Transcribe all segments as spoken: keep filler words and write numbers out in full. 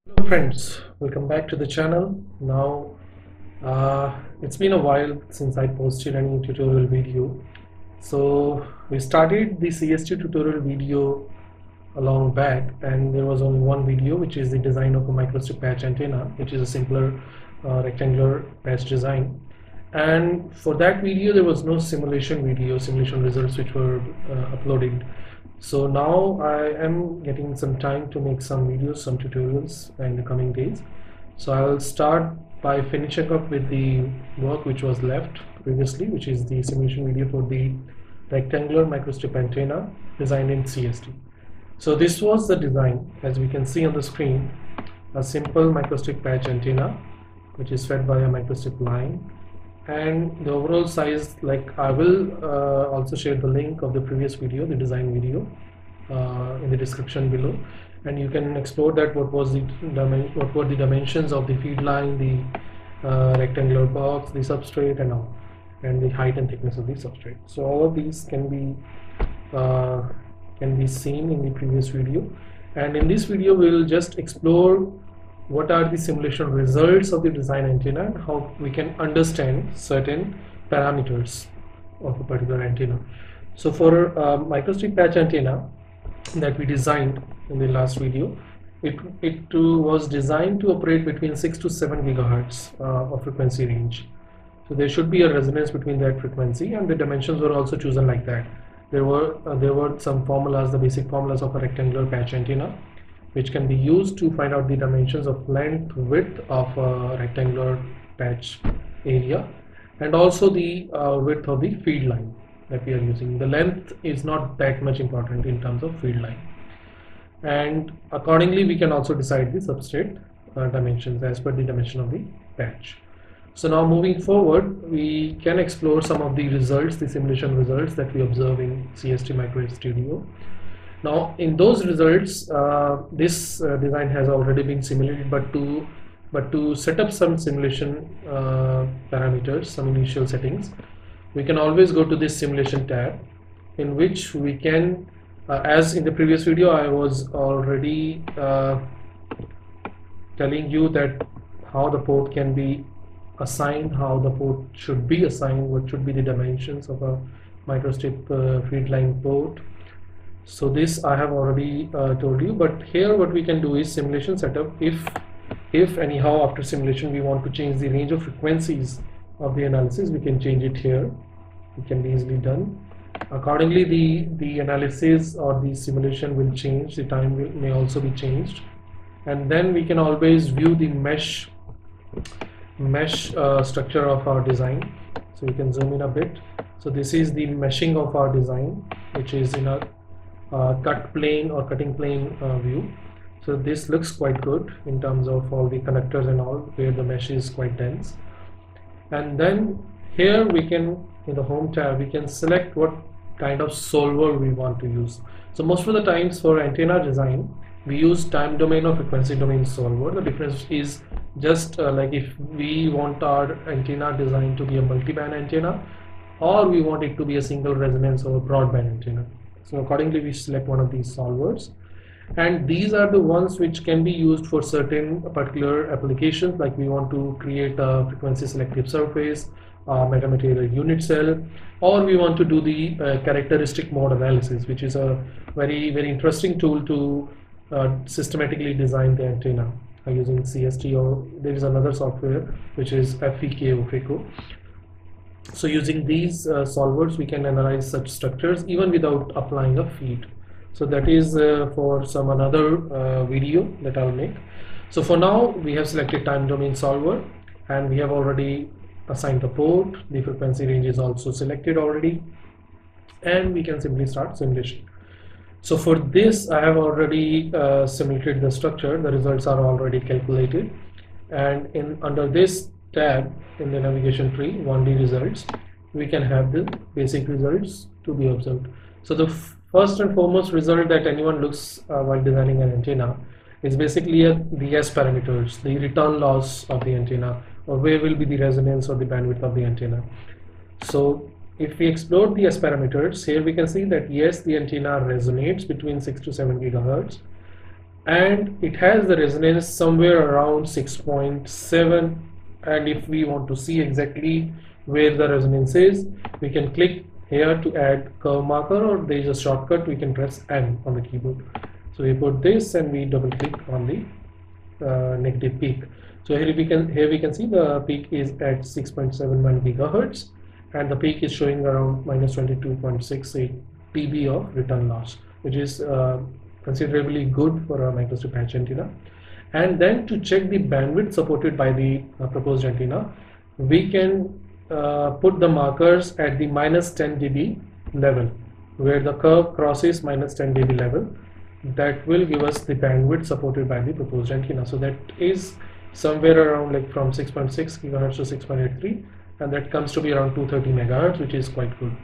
Hello friends, welcome back to the channel. Now uh, it's been a while since I posted any tutorial video. So we started the C S T tutorial video a long back, and there was only one video, which is the design of a microstrip patch antenna, which is a simpler uh, rectangular patch design. And for that video there was no simulation video, simulation results which were uh, uploaded. So now I am getting some time to make some videos, some tutorials in the coming days. So I'll start by finishing up with the work which was left previously, which is the simulation video for the rectangular microstrip antenna designed in C S T. So this was the design, as we can see on the screen, a simple microstrip patch antenna which is fed by a microstrip line. And the overall size, like I will uh, also share the link of the previous video, the design video, uh, in the description below, and you can explore that what was the what were the dimensions of the feed line, the uh, rectangular box, the substrate, and all, and the height and thickness of the substrate. So all of these can be uh, can be seen in the previous video, and in this video we will just explore what are the simulation results of the design antenna and how we can understand certain parameters of a particular antenna. So for a microstrip patch antenna that we designed in the last video, it, it uh, was designed to operate between six to seven gigahertz uh, of frequency range. So there should be a resonance between that frequency, and the dimensions were also chosen like that. There were uh, there were some formulas, the basic formulas of a rectangular patch antenna, which can be used to find out the dimensions of length, width of a rectangular patch area, and also the uh, width of the feed line that we are using. The length is not that much important in terms of feed line, and accordingly we can also decide the substrate uh, dimensions as per the dimension of the patch. So now moving forward, we can explore some of the results, the simulation results that we observe in C S T Micro Studio. Now in those results, uh, this uh, design has already been simulated, but to but to set up some simulation uh, parameters, some initial settings, we can always go to this simulation tab, in which we can, uh, as in the previous video I was already uh, telling you that how the port can be assigned, how the port should be assigned, what should be the dimensions of a microstrip uh, feed line port. So this I have already uh, told you, but here what we can do is simulation setup. If if anyhow after simulation we want to change the range of frequencies of the analysis, we can change it here. It can be easily done. Accordingly, the the analysis or the simulation will change, the time will, may also be changed, and then we can always view the mesh mesh uh, structure of our design. So you can zoom in a bit. So this is the meshing of our design, which is in a Uh, cut plane or cutting plane uh, view. So this looks quite good in terms of all the connectors and all, where the mesh is quite dense. And then here we can, in the home tab, we can select what kind of solver we want to use. So most of the times for antenna design we use time domain or frequency domain solver. The difference is just uh, like if we want our antenna design to be a multi-band antenna, or we want it to be a single resonance or a broadband antenna. So accordingly we select one of these solvers, and these are the ones which can be used for certain particular applications, like we want to create a frequency selective surface, uh, metamaterial unit cell, or we want to do the uh, characteristic mode analysis, which is a very very interesting tool to uh, systematically design the antenna uh, using C S T, or there is another software which is F E K O, FECO. So using these uh, solvers we can analyze such structures even without applying a feed. So that is uh, for some another uh, video that I'll make. So for now we have selected time domain solver, and we have already assigned the port. The frequency range is also selected already, and we can simply start simulation. So for this I have already uh, simulated the structure. The results are already calculated, and in under this tab in the navigation tree, one D results, we can have the basic results to be observed. So the first and foremost result that anyone looks uh, while designing an antenna is basically a, the S parameters, the return loss of the antenna, or where will be the resonance or the bandwidth of the antenna. So if we explore the S parameters, here we can see that yes, the antenna resonates between six to seven gigahertz, and it has the resonance somewhere around six point seven. And if we want to see exactly where the resonance is, we can click here to add curve marker, or there is a shortcut, we can press N on the keyboard. So we put this and we double click on the uh, negative peak. So here we can here we can see the peak is at six point seven one gigahertz, and the peak is showing around minus twenty-two point six eight P B of return loss, which is uh, considerably good for a microstrip patch antenna. And then to check the bandwidth supported by the uh, proposed antenna, we can uh, put the markers at the minus ten D B level, where the curve crosses minus ten D B level. That will give us the bandwidth supported by the proposed antenna. So that is somewhere around like from six point six gigahertz to six point eight three, and that comes to be around two hundred thirty megahertz, which is quite good.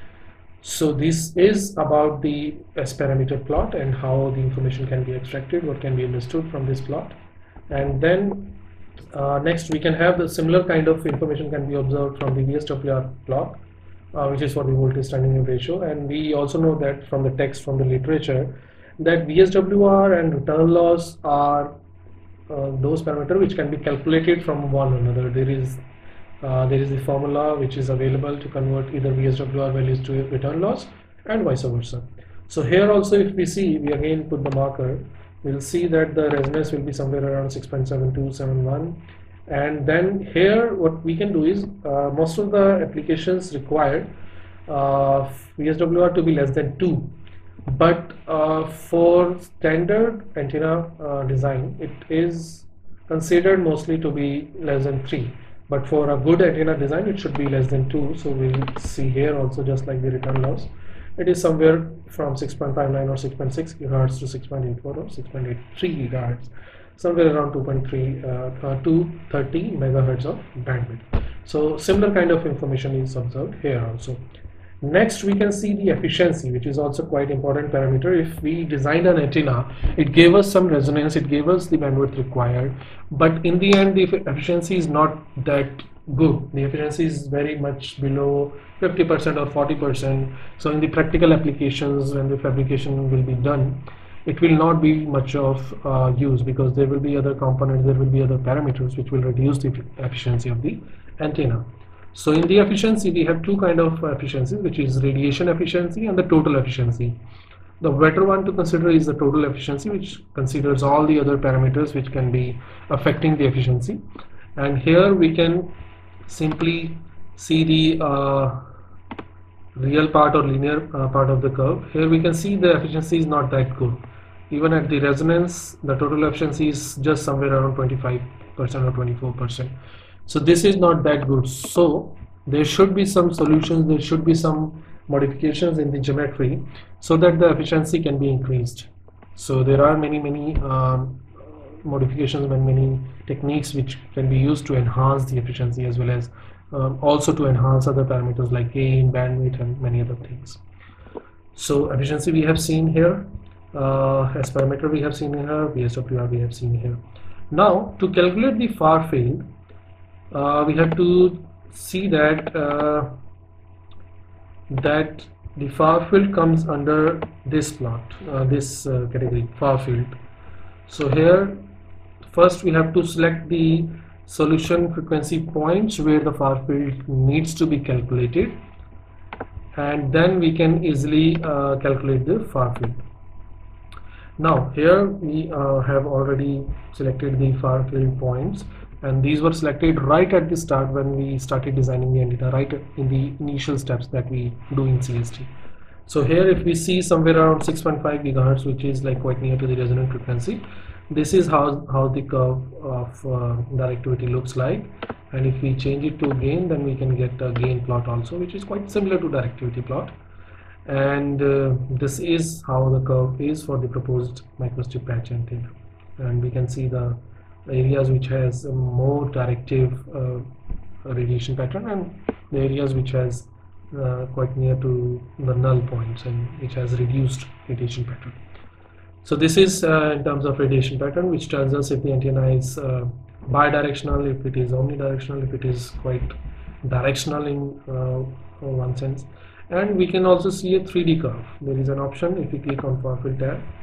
So this is about the S parameter plot and how the information can be extracted, what can be understood from this plot. And then uh, next we can have the similar kind of information can be observed from the V S W R plot, uh, which is for the voltage standing wave ratio. And we also know that from the text, from the literature, that V S W R and return loss are uh, those parameters which can be calculated from one another. There is Uh, there is a formula which is available to convert either V S W R values to return loss and vice versa. So here also, if we see, we again put the marker, we'll see that the resonance will be somewhere around six point seven two seven one. And then here what we can do is uh, most of the applications required uh, V S W R to be less than two, but uh, for standard antenna uh, design it is considered mostly to be less than three. But for a good antenna design, it should be less than two. So we'll see here also, just like the return loss, it is somewhere from six point five nine or six point six gigahertz to six point eight four or six point eight three gigahertz, somewhere around two point three uh, to thirty megahertz of bandwidth. So similar kind of information is observed here also. Next, we can see the efficiency, which is also quite important parameter. If we designed an antenna, it gave us some resonance, it gave us the bandwidth required, but in the end the efficiency is not that good. The efficiency is very much below fifty percent or forty percent. So in the practical applications, when the fabrication will be done, it will not be much of uh, use, because there will be other components, there will be other parameters which will reduce the efficiency of the antenna. So in the efficiency, we have two kind of efficiencies, which is radiation efficiency and the total efficiency. The better one to consider is the total efficiency, which considers all the other parameters which can be affecting the efficiency. And here we can simply see the uh, real part or linear uh, part of the curve. Here we can see the efficiency is not that good. Even at the resonance, the total efficiency is just somewhere around twenty-five percent or twenty-four percent. So this is not that good. So there should be some solutions, there should be some modifications in the geometry so that the efficiency can be increased. So there are many many um, modifications and many techniques which can be used to enhance the efficiency, as well as um, also to enhance other parameters like gain, bandwidth, and many other things. So efficiency we have seen here, uh, S parameter we have seen here, V S W R we have seen here. Now to calculate the far field, Uh, we have to see that uh, that the far field comes under this plot, uh, this uh, category, far field. So here first we have to select the solution frequency points where the far field needs to be calculated, and then we can easily uh, calculate the far field. Now here we uh, have already selected the far field points, and these were selected right at the start when we started designing the antenna, right in the initial steps that we do in C S T. So here if we see somewhere around six point five gigahertz, which is like quite near to the resonant frequency, this is how how the curve of uh, directivity looks like. And if we change it to gain, then we can get a gain plot also, which is quite similar to directivity plot. And uh, this is how the curve is for the proposed microstrip patch antenna. And we can see the areas which has a more directive uh, radiation pattern, and the areas which has uh, quite near to the null points and which has reduced radiation pattern. So this is uh, in terms of radiation pattern, which tells us if the antenna is uh, bidirectional, if it is omnidirectional, if it is quite directional in uh, one sense. And we can also see a three D curve. There is an option, if you click on far field tab,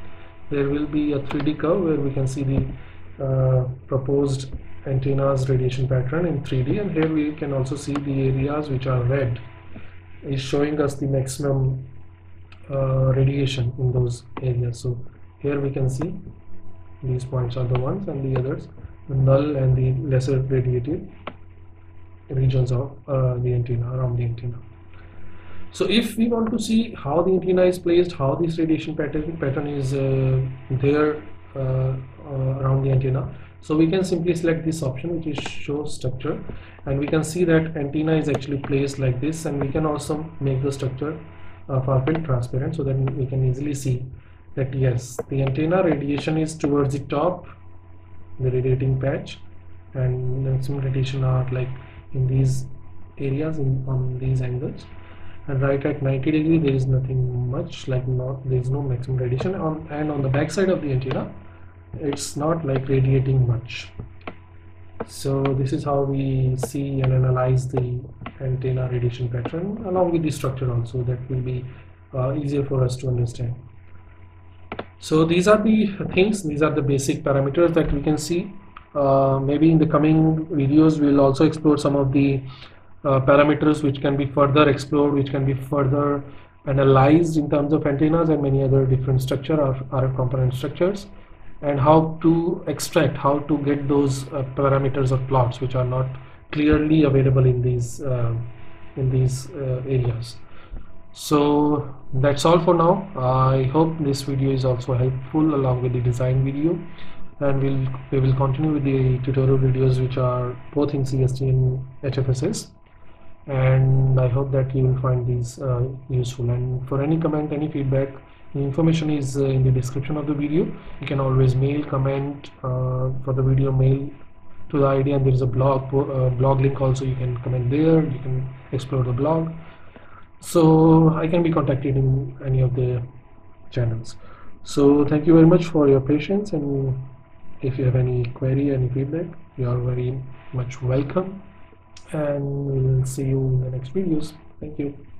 there will be a three D curve where we can see the uh, proposed antenna's radiation pattern in three D, and here we can also see the areas which are red is showing us the maximum uh, radiation in those areas. So here we can see these points are the ones, and the others the null and the lesser radiated regions of uh, the antenna, around the antenna. So if we want to see how the antenna is placed, how this radiation pattern pattern is uh, there uh, uh, around the antenna, so we can simply select this option, which is show structure, and we can see that antenna is actually placed like this, and we can also make the structure uh, far field transparent, so that we can easily see that yes, the antenna radiation is towards the top, the radiating patch, and maximum radiation are like in these areas, in on these angles, and right at ninety degree there is nothing much, like not there is no maximum radiation on, and on the back side of the antenna it's not like radiating much. So this is how we see and analyze the antenna radiation pattern along with the structure also. That will be uh, easier for us to understand. So these are the things, these are the basic parameters that we can see. Uh, maybe in the coming videos we will also explore some of the uh, parameters which can be further explored, which can be further analyzed in terms of antennas and many other different structure of R F component structures, and how to extract, how to get those uh, parameters or plots which are not clearly available in these uh, in these uh, areas. So that's all for now. I hope this video is also helpful along with the design video, and we'll we will continue with the tutorial videos which are both in C S T and H F S S, and I hope that you will find these uh, useful. And for any comment, any feedback, the information is uh, in the description of the video. You can always mail, comment uh, for the video, mail to the I D, and there is a blog uh, blog link also. You can comment there, you can explore the blog. So I can be contacted in any of the channels. So thank you very much for your patience, and if you have any query, any feedback, you are very much welcome, and we'll see you in the next videos. Thank you.